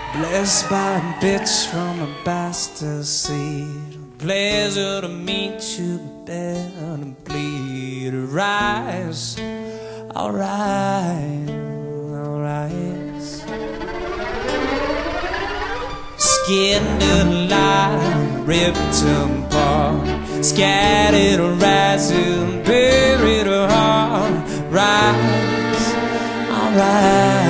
Blessed by a bitch from a bastard seed. Pleasure to meet you, bear to bleed. Rise, alright, alright. Skinned alive, ripped apart, scattered, rising, buried heart. Rise, alright.